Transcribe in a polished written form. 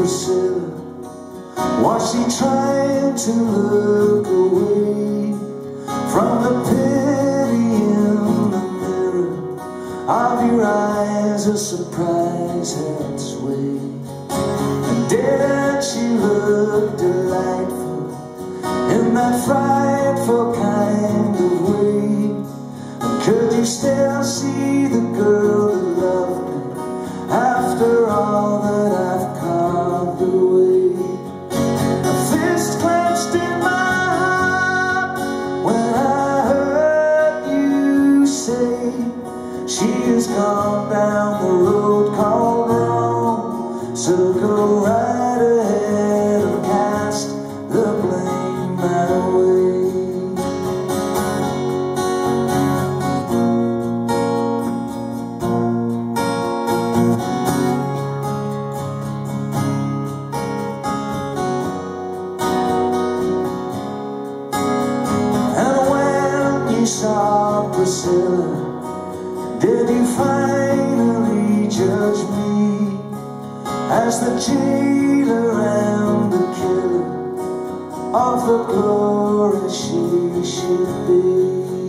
Priscilla? Was she trying to look away from the pity in the mirror of your eyes? A surprise had its way. And did she look delightful in that frightful kind of way? And could you still see the girl that loved me after all that I've carved away? A fist clenched in my heart when I heard you say she has gone down the road called wrong. So go right ahead and cast the blame my way. You saw Priscilla, did you finally judge me as the jailer and the killer of the glory she should be?